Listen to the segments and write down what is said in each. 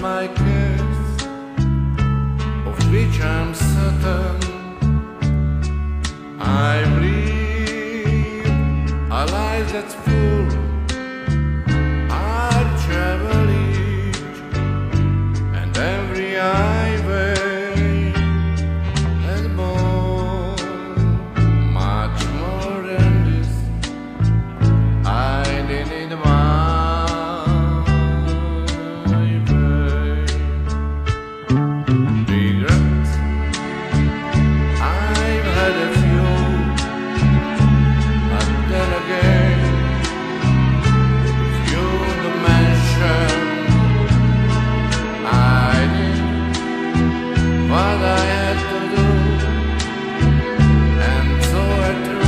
my kiss, of which I'm certain. I breathe a life that's full. I travel each and every highway and more, much more than this. I didn't need my way. Regrets, I've had a few, but then again, if you don't mention, I did what I had to do, and so I do,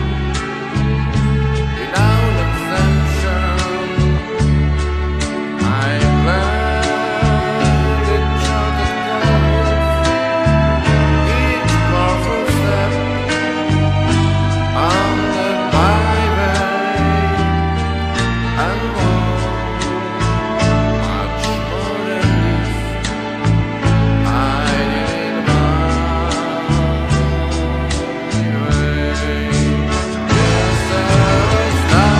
without exemption. I planned each other's growth, each powerful step on the byway, and more, much more than this. I did my way. Yes, there was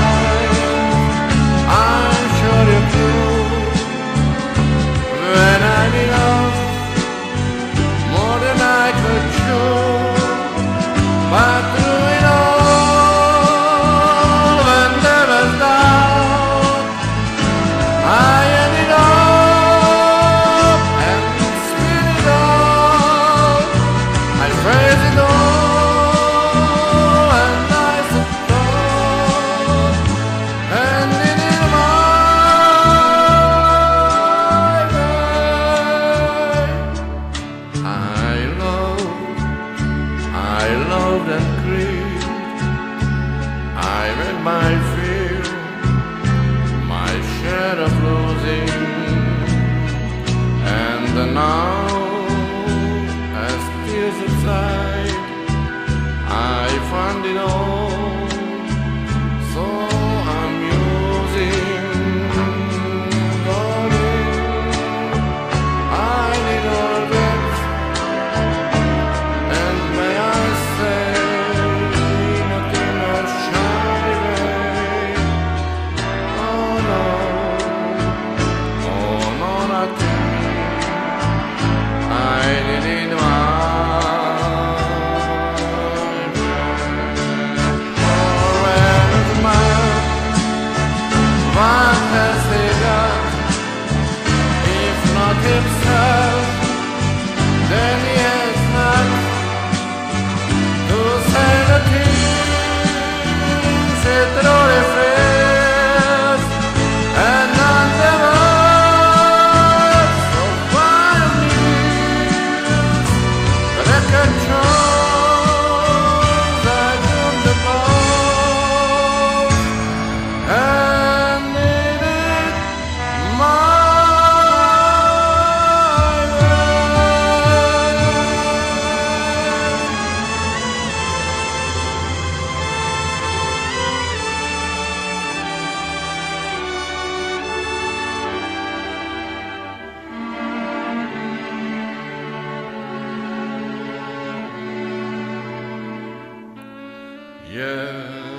times I'm sure you could, when I did enough, more than I could chew. But through it all, when there was doubt, I ended up and spit it out. I phrased it all, and I suppose, and did it my way. I loved and grieved. I made my feel, my share of losing, and now, as tears subside, I find it all so amusing. Darling, I need all that, and may I say, not in a shy way. Oh no, not to me. I did it my way. For where is the man? What has he got? If not himself, then he has not to say the things he truly feels, and none the words so far amused. But I can choose, I took the boat and did it my way. Yeah.